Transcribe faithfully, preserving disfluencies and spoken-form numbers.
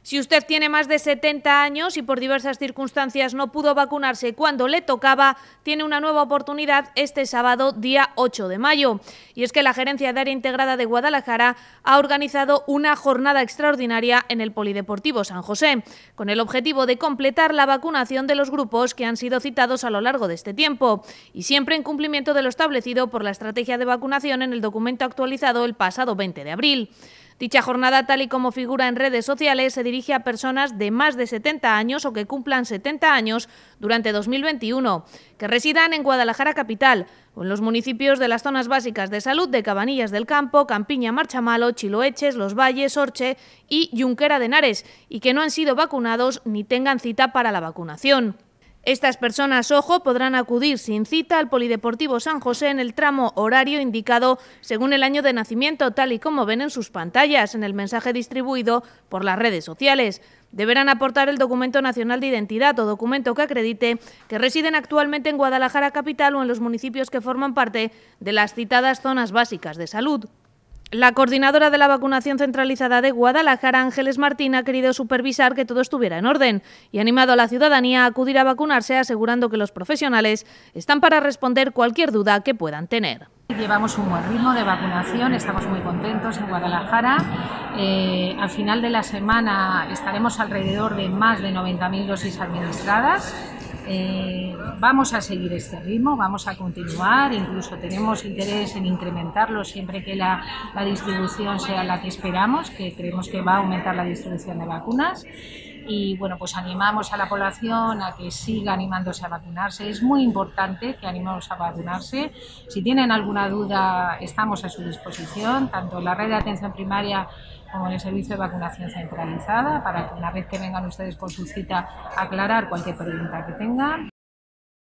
Si usted tiene más de setenta años y por diversas circunstancias no pudo vacunarse cuando le tocaba, tiene una nueva oportunidad este sábado, día ocho de mayo. Y es que la Gerencia de Área Integrada de Guadalajara ha organizado una jornada extraordinaria en el Polideportivo San José, con el objetivo de completar la vacunación de los grupos que han sido citados a lo largo de este tiempo, y siempre en cumplimiento de lo establecido por la estrategia de vacunación en el documento actualizado el pasado veinte de abril. Dicha jornada, tal y como figura en redes sociales, se dirige a personas de más de setenta años o que cumplan setenta años durante dos mil veintiuno, que residan en Guadalajara capital o en los municipios de las zonas básicas de salud de Cabanillas del Campo, Campiña, Marchamalo, Chiloeches, Los Valles, Orche y Junquera de Henares, y que no han sido vacunados ni tengan cita para la vacunación. Estas personas, ojo, podrán acudir sin cita al Polideportivo San José en el tramo horario indicado según el año de nacimiento, tal y como ven en sus pantallas en el mensaje distribuido por las redes sociales. Deberán aportar el documento nacional de identidad o documento que acredite que residen actualmente en Guadalajara capital o en los municipios que forman parte de las citadas zonas básicas de salud. La coordinadora de la vacunación centralizada de Guadalajara, Ángeles Martín, ha querido supervisar que todo estuviera en orden y ha animado a la ciudadanía a acudir a vacunarse, asegurando que los profesionales están para responder cualquier duda que puedan tener. Llevamos un buen ritmo de vacunación, estamos muy contentos en Guadalajara. Eh, al final de la semana estaremos alrededor de más de noventa mil dosis administradas. Eh, vamos a seguir este ritmo, vamos a continuar, incluso tenemos interés en incrementarlo siempre que la, la distribución sea la que esperamos, que creemos que va a aumentar la distribución de vacunas. Y bueno, pues animamos a la población a que siga animándose a vacunarse. Es muy importante que animemos a vacunarse. Si tienen alguna duda, estamos a su disposición, tanto en la red de atención primaria como en el servicio de vacunación centralizada, para que una vez que vengan ustedes por su cita, aclarar cualquier pregunta que tengan.